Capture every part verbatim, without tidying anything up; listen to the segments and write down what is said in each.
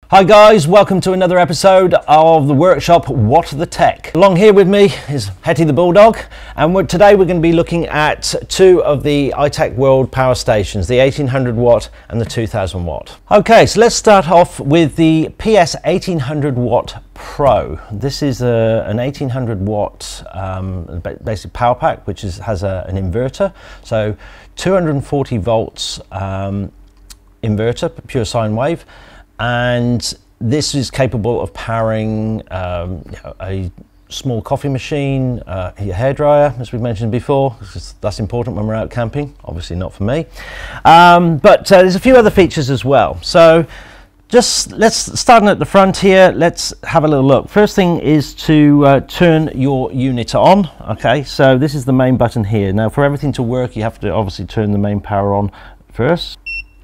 Hi guys, welcome to another episode of the workshop What the Tech. Along here with me is Hetty the Bulldog, and we're, today we're going to be looking at two of the iTechworld power stations, the eighteen hundred watt and the two thousand watt. Okay, so let's start off with the P S eighteen hundred watt Pro. This is a, an eighteen hundred watt um, basic power pack which is, has a, an inverter, so two hundred forty volts um, inverter, pure sine wave. And this is capable of powering um, you know, a small coffee machine, uh, your hairdryer, as we mentioned before. That's important when we're out camping, obviously not for me. Um, but uh, there's a few other features as well. So just let's start at the front here. Let's have a little look. First thing is to uh, turn your unit on. Okay, so this is the main button here. Now for everything to work, you have to obviously turn the main power on first.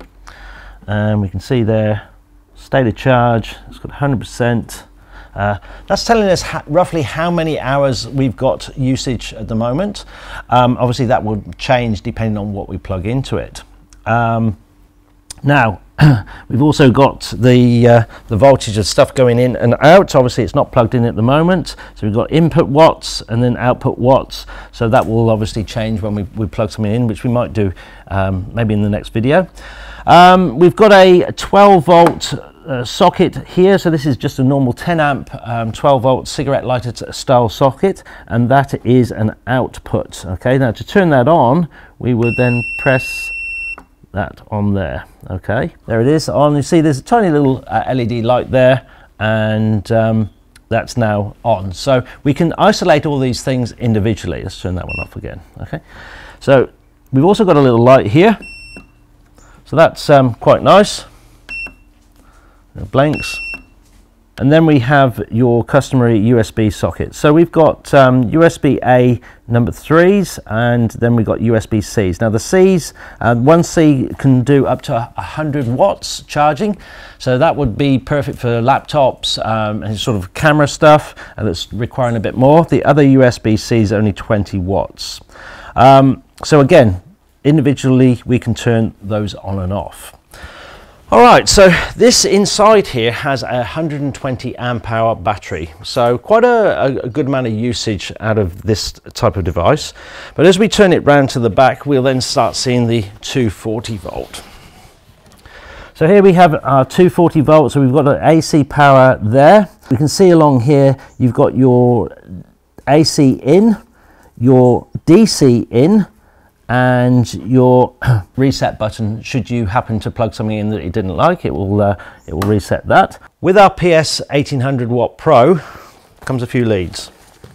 And we can see there, state of charge, it's got one hundred percent. Uh, that's telling us ha roughly how many hours we've got usage at the moment. Um, obviously that will change depending on what we plug into it. Um, now we've also got the uh, the voltage of stuff going in and out. Obviously it's not plugged in at the moment, so we've got input watts and then output watts, so that will obviously change when we, we plug something in, which we might do um, maybe in the next video. Um, we've got a twelve volt Uh, socket here, so this is just a normal ten amp um, twelve volt cigarette lighter style socket, and that is an output. Okay, now to turn that on, we would then press that on there. Okay, there it is on. You see there's a tiny little uh, L E D light there, and um, that's now on. So we can isolate all these things individually. Let's turn that one off again. Okay, so we've also got a little light here, so that's um, quite nice. It blinks. And then we have your customary U S B socket. So we've got um, U S B A number threes, and then we've got U S B Cs. Now the Cs, uh, one C can do up to one hundred watts charging, so that would be perfect for laptops um, and sort of camera stuff, and that's requiring a bit more. The other U S B C is only twenty watts. Um, so again, individually we can turn those on and off. All right, so this inside here has a one hundred twenty amp hour battery, so quite a, a good amount of usage out of this type of device. But as we turn it round to the back, we'll then start seeing the two forty volt. So here we have our two forty volt, so we've got an A C power there. We can see along here you've got your A C in, your D C in, and your reset button. Should you happen to plug something in that you didn't like, it will uh, it will reset that. With our P S eighteen hundred watt Pro comes a few leads.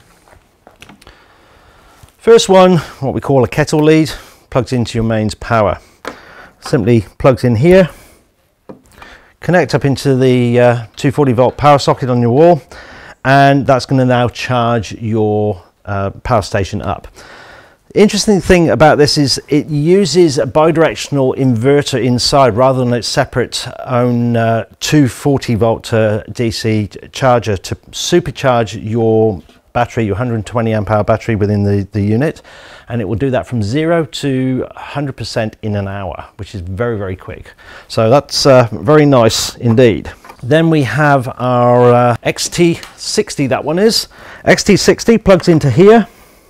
First one, what we call a kettle lead, plugs into your mains power. Simply plugs in here, connect up into the uh, two forty volt power socket on your wall, and that's going to now charge your uh, power station up. The interesting thing about this is it uses a bidirectional inverter inside rather than its separate own uh, two forty volt uh, D C charger to supercharge your battery, your one hundred twenty amp hour battery within the, the unit, and it will do that from zero to one hundred percent in an hour, which is very, very quick. So that's uh, very nice indeed. Then we have our uh, X T sixty, that one is. X T sixty plugs into here.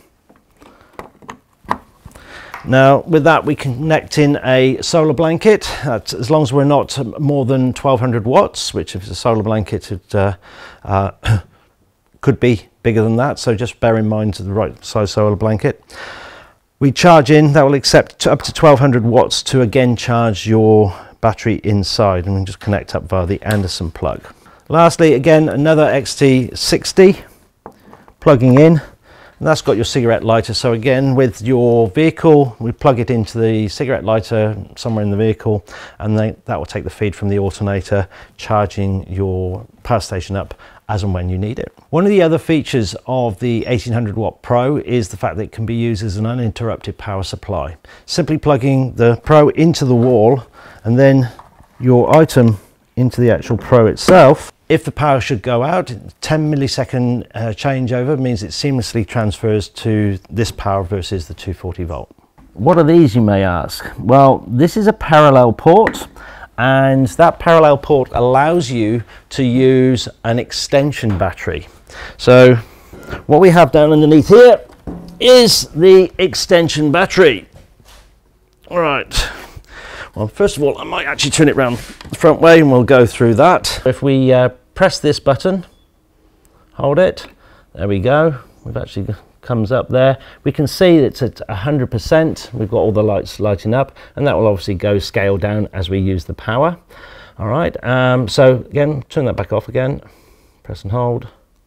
Now with that we can connect in a solar blanket, that's, as long as we're not more than twelve hundred watts, which if it's a solar blanket it uh, uh, could be bigger than that, so just bear in mind the right size solar blanket. We charge in, that will accept up to twelve hundred watts to again charge your battery inside, and we can just connect up via the Anderson plug. Lastly, again another X T sixty plugging in. And that's got your cigarette lighter, so again with your vehicle we plug it into the cigarette lighter somewhere in the vehicle, and then that will take the feed from the alternator, charging your power station up as and when you need it. One of the other features of the eighteen hundred watt Pro is the fact that it can be used as an uninterrupted power supply. Simply plugging the Pro into the wall and then your item into the actual Pro itself. If the power should go out, ten millisecond uh, changeover means it seamlessly transfers to this power versus the two forty volt. What are these, you may ask? Well, this is a parallel port, and that parallel port allows you to use an extension battery. So what we have down underneath here is the extension battery. All right, well, first of all, I might actually turn it around the front way and we'll go through that. If we uh, press this button, hold it, there we go. We've actually comes up there. We can see it's at one hundred percent. We've got all the lights lighting up, and that will obviously go scale down as we use the power. All right, um, so again, turn that back off again, press and hold.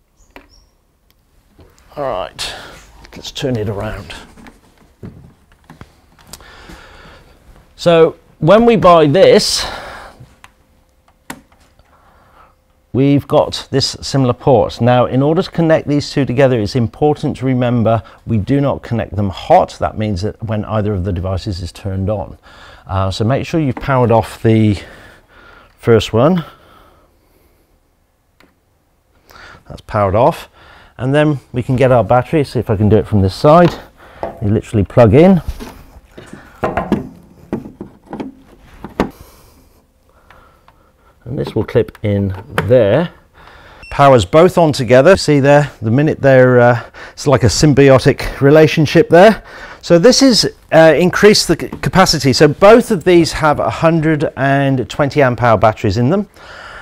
All right, let's turn it around. So when we buy this, we've got this similar port. Now, in order to connect these two together, it's important to remember we do not connect them hot. That means that when either of the devices is turned on. Uh, so make sure you've powered off the first one. That's powered off. And then we can get our battery. See if I can do it from this side. You literally plug in. And this will clip in there. Powers both on together. See there, the minute they're, uh, it's like a symbiotic relationship there. So this is uh, increased the capacity. So both of these have one hundred twenty amp hour batteries in them.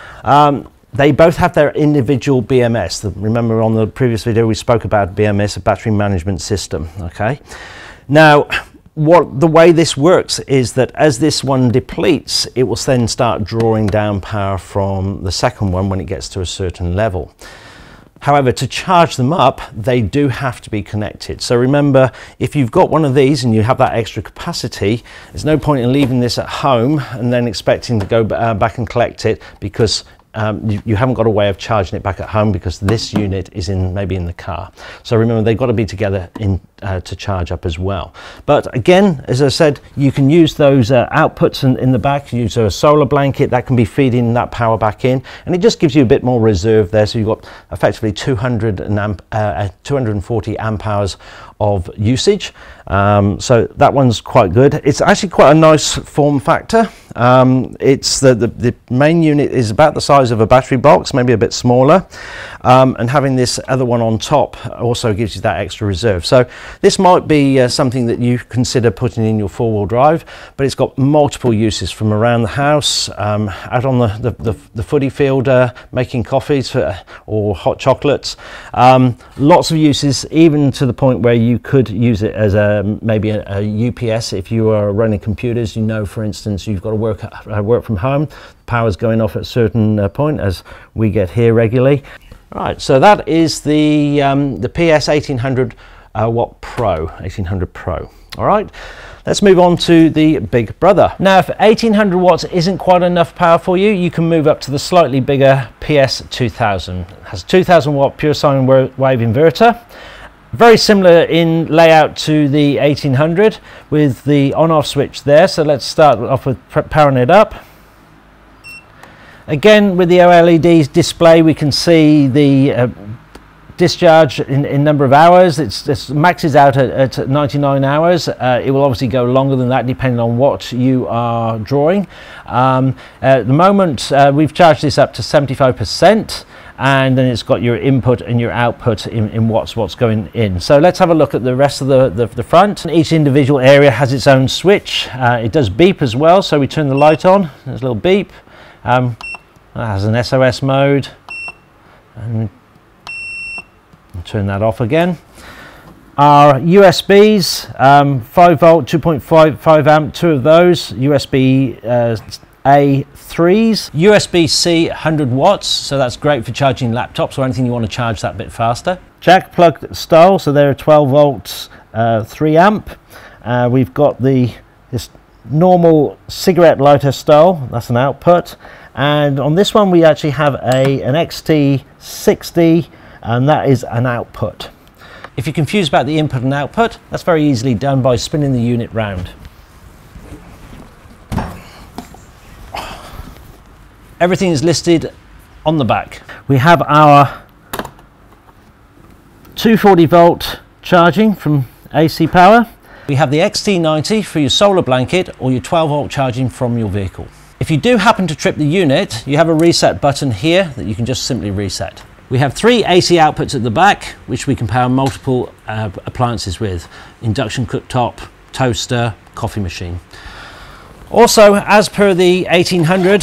Um, they both have their individual B M S. Remember on the previous video we spoke about B M S, a battery management system. Okay. Now, what the way this works is that as this one depletes, it will then start drawing down power from the second one when it gets to a certain level. However, to charge them up, they do have to be connected. So remember, if you've got one of these and you have that extra capacity, there's no point in leaving this at home and then expecting to go uh, back and collect it, because Um, you, you haven't got a way of charging it back at home, because this unit is in maybe in the car. So remember, they've got to be together in uh, to charge up as well. But again, as I said, you can use those uh, outputs in, in the back. You use a solar blanket that can be feeding that power back in, and it just gives you a bit more reserve there. So you've got effectively two hundred amp, uh, two hundred forty amp hours of usage. Um, so that one's quite good. It's actually quite a nice form factor. Um, it's the, the, the main unit is about the size of a battery box, maybe a bit smaller, um, and having this other one on top also gives you that extra reserve. So this might be uh, something that you consider putting in your four-wheel drive, but it's got multiple uses, from around the house, um, out on the, the, the, the footy field, uh, making coffees for, or hot chocolates. Um, lots of uses, even to the point where you could use it as a maybe a, a U P S. If you are running computers, you know, for instance, you've got to work uh, work from home, the power's going off at a certain uh, point, as we get here regularly. Right, so that is the um, the P S eighteen hundred uh, Watt Pro, eighteen hundred Pro. All right, let's move on to the big brother. Now, if eighteen hundred watts isn't quite enough power for you, you can move up to the slightly bigger P S two thousand. It has a two thousand watt pure sine wave inverter. Very similar in layout to the eighteen hundred, with the on-off switch there. So let's start off with powering it up. Again, with the O L E D display, we can see the uh, discharge in, in number of hours. It's, it maxes out at, at ninety-nine hours. Uh, it will obviously go longer than that depending on what you are drawing. Um, at the moment, uh, we've charged this up to seventy-five percent. And then it's got your input and your output in, in what's what's going in. So let's have a look at the rest of the, the, the front. Each individual area has its own switch. Uh, it does beep as well, so we turn the light on, there's a little beep. Um, it has an S O S mode, and we'll turn that off again. Our U S Bs, um, five volt, two point five amp, two of those, U S B uh, A threes, U S B C one hundred watts, so that's great for charging laptops or anything you want to charge that bit faster. Jack plug style, so they're twelve volts, uh, three amp. Uh, we've got the this normal cigarette lighter style, that's an output, and on this one we actually have a an X T sixty, and that is an output. If you're confused about the input and output, that's very easily done by spinning the unit round. Everything is listed on the back. We have our two forty volt charging from A C power. We have the X T ninety for your solar blanket or your twelve volt charging from your vehicle. If you do happen to trip the unit, you have a reset button here that you can just simply reset. We have three A C outputs at the back, which we can power multiple uh, appliances with. Induction cooktop, toaster, coffee machine. Also, as per the eighteen hundred,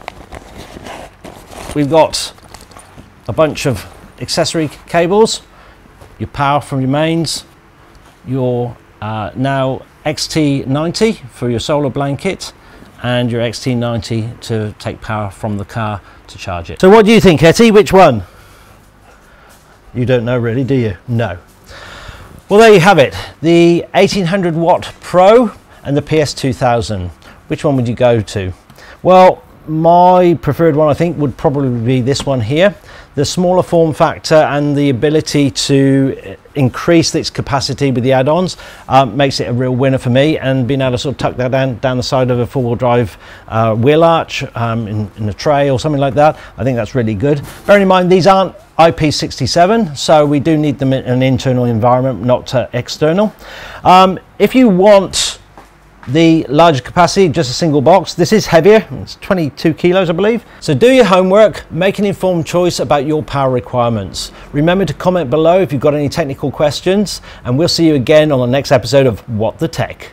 we've got a bunch of accessory cables, your power from your mains, your uh, now X T ninety for your solar blanket, and your X T ninety to take power from the car to charge it. So what do you think, Hetty? Which one? You don't know really, do you? No. Well, there you have it. The eighteen hundred Watt Pro and the P S two thousand. Which one would you go to? Well, my preferred one, I think, would probably be this one here. The smaller form factor and the ability to increase its capacity with the add-ons um, makes it a real winner for me, and being able to sort of tuck that down, down the side of a four-wheel drive uh, wheel arch um, in, in a tray or something like that, I think that's really good. Bearing in mind these aren't I P sixty-seven, so we do need them in an internal environment, not uh, external. Um, if you want the larger capacity, just a single box, this is heavier, it's twenty-two kilos I believe. So do your homework, make an informed choice about your power requirements. Remember to comment below if you've got any technical questions, and we'll see you again on the next episode of What the Tech.